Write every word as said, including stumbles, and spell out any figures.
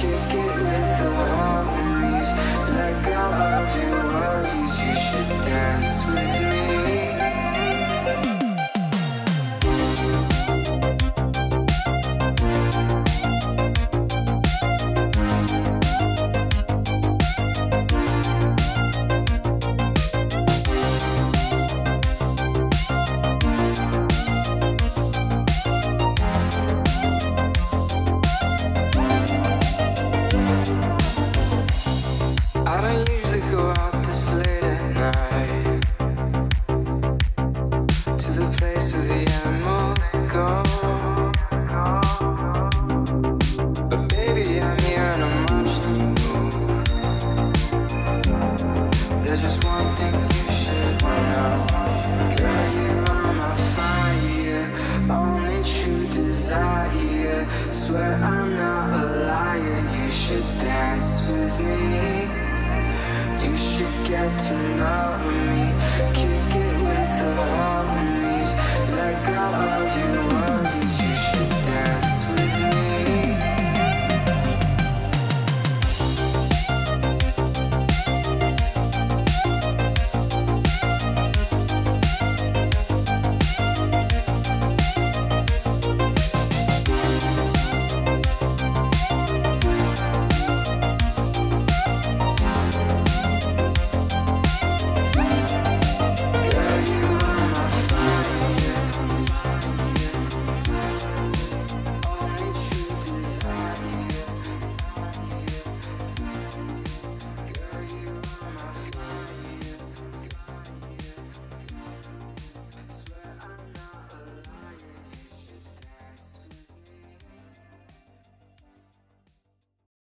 kick it with the homies. Let go of your worries, you should dance with me. I don't usually go out this late at night, to the place where the animals go. But baby, I'm here and I'm watching you move. There's just one thing you should know. Girl, you are my fire, only true desire. Swear I'm not a liar, you should dance with me. You should get to know me. Kick it with the homies. Let go of